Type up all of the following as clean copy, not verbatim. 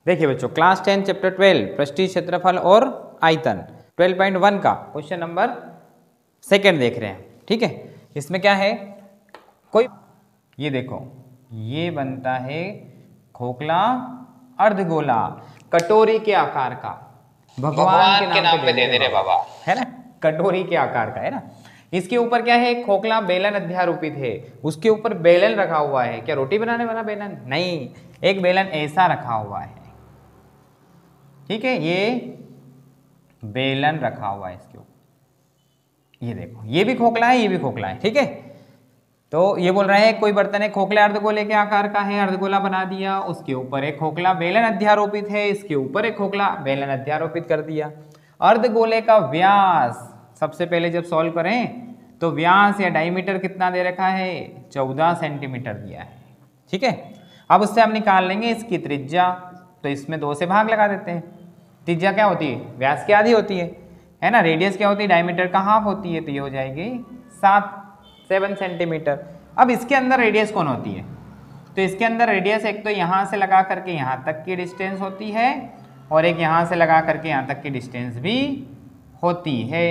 देखिए बच्चों, class 10 chapter 12 पृष्ठीय क्षेत्रफल और आयतन 12.1 का क्वेश्चन नंबर 2 देख रहे हैं। ठीक है, इसमें क्या है, कोई ये देखो, ये बनता है खोखला अर्धगोला कटोरी के आकार का, भगवान के नाम पे दे दे रहे बाबा, है ना, कटोरी के आकार का है ना। इसके ऊपर क्या है, खोखला बेलन अध्यारोपित है, उसके ऊपर बेलन रखा हुआ है। क्या रोटी बनाने वाला बेलन? नहीं, एक बेलन ऐसा रखा हुआ है। ठीक है, ये बेलन रखा हुआ है इसके ऊपर। ये देखो, ये भी खोखला है, ये भी खोखला है। ठीक है, तो ये बोल रहे हैं कोई बर्तन है खोखले अर्धगोले के आकार का है, अर्धगोला बना दिया, उसके ऊपर एक खोखला बेलन अध्यारोपित है, इसके ऊपर एक खोखला बेलन अध्यारोपित कर दिया। अर्धगोले का व्यास सबसे पहले जब सॉल्व करें तो व्यास या डायमीटर कितना दे रखा है, 14 सेंटीमीटर दिया है। ठीक है, अब उससे हम निकाल लेंगे इसकी त्रिज्या, तो इसमें 2 से भाग लगा देते हैं। त्रिज्या क्या होती है, व्यास की आधी होती है ना, रेडियस क्या होती है, डायमीटर का हाफ होती है, तो ये हो जाएगी 7 सेंटीमीटर। अब इसके अंदर रेडियस कौन होती है, तो इसके अंदर रेडियस एक तो यहाँ से लगा करके यहाँ तक की डिस्टेंस होती है, और एक यहाँ से लगा करके यहाँ तक की डिस्टेंस भी होती है।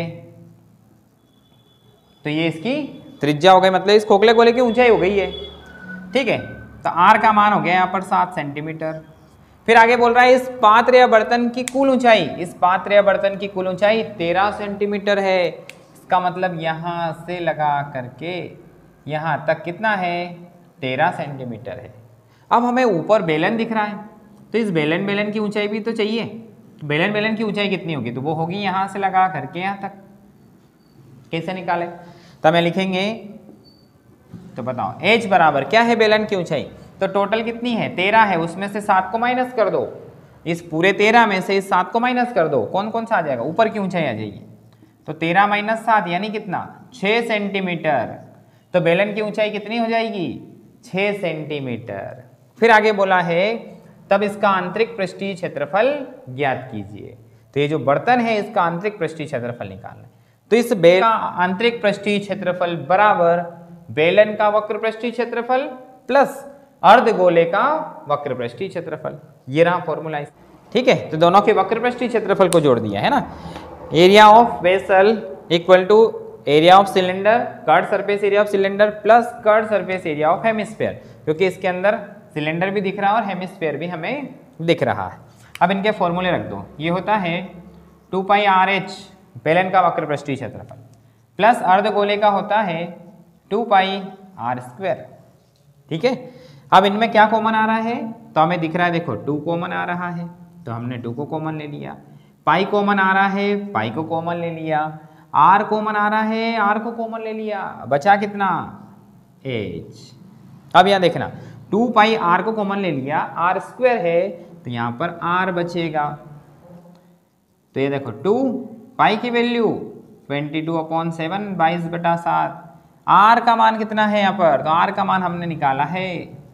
तो ये इसकी त्रिज्या हो गई, मतलब इस खोखले गोले की ऊंचाई हो गई है। ठीक है, तो r का मान हो गया यहाँ पर 7 सेंटीमीटर। फिर आगे बोल रहा है इस पात्र या बर्तन की कुल ऊंचाई, इस पात्र या बर्तन की कुल ऊंचाई 13 सेंटीमीटर है। इसका मतलब यहाँ से लगा करके यहाँ तक कितना है, 13 सेंटीमीटर है। अब हमें ऊपर बेलन दिख रहा है, तो इस बेलन की ऊंचाई भी तो चाहिए। बेलन की ऊंचाई कितनी होगी, तो वो होगी यहाँ से लगा करके यहाँ तक। कैसे निकाले, तो हमें लिखेंगे, तो बताओ h बराबर क्या है बेलन की ऊंचाई, तो टोटल कितनी है 13 है, उसमें से 7 को माइनस कर दो, इस पूरे 13 में से इस 7 को माइनस कर दो, कौन कौन सा आ जाएगा, ऊपर की ऊंचाई आ जाएगी। तो 13 माइनस 7 यानी कितना, 6 सेंटीमीटर। तो बेलन की ऊंचाई कितनी हो जाएगी, 6 सेंटीमीटर। फिर आगे बोला है तब इसका आंतरिक पृष्ठीय क्षेत्रफल ज्ञात कीजिए। तो ये जो बर्तन है इसका आंतरिक पृष्ठीय क्षेत्रफल निकालना है। तो इस बेलन का आंतरिक पृष्ठीय क्षेत्रफल बराबर बेलन का वक्र पृष्ठीय क्षेत्रफल प्लस अर्धगोले का वक्र पृष्ठीय क्षेत्रफल, ये रहा फॉर्मूला। ठीक है, तो दोनों के वक्र पृष्ठीय क्षेत्रफल को जोड़ दिया है ना। Area of vessel equal to area of cylinder, curved surface area of cylinder plus curved surface area of hemisphere, क्योंकि इसके अंदर सिलेंडर भी दिख रहा है और हेमिस्फीयर भी हमें दिख रहा है। अब इनके फॉर्मूले रख दो, ये होता है 2 पाई RH बेलन का वक्र पृष्ठीय क्षेत्रफल प्लस अर्धगोले का होता है 2 पाई R²। ठीक है, अब इनमें क्या कॉमन आ रहा है, तो हमें दिख रहा है, देखो 2 कॉमन आ रहा है, तो हमने 2 को कॉमन ले लिया। पाई कॉमन आ रहा है, पाई को कॉमन ले लिया। R कॉमन आ रहा है, R को कॉमन ले लिया। बचा कितना, H। अब यहाँ देखना, 2 पाई R को कॉमन ले लिया, R² है, तो यहाँ पर R बचेगा। तो ये देखो 2 पाई की वैल्यू 22/7, 22/7। R का मान कितना है यहाँ पर, तो R का मान हमने निकाला है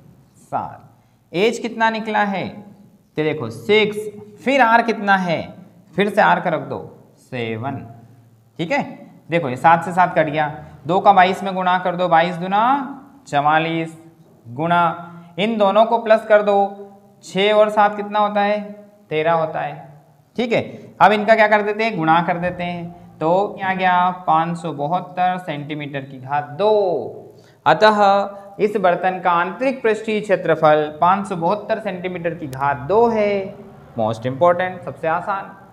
7। H कितना निकला है, तो देखो 6। फिर R कितना है, फिर से R का रख दो 7। ठीक है, देखो ये 7 से 7 कट गया, 2 का 22 में गुणा कर दो, 22 दूना 44 गुणा, इन दोनों को प्लस कर दो, 6 और 7 कितना होता है, 13 होता है। ठीक है, अब इनका क्या कर देते हैं, गुणा कर देते हैं, तो यहाँ गया 572 सेंटीमीटर की घात 2। अतः इस बर्तन का आंतरिक पृष्ठीय क्षेत्रफल 572 सेंटीमीटर की घात 2 है। मोस्ट इंपॉर्टेंट, सबसे आसान।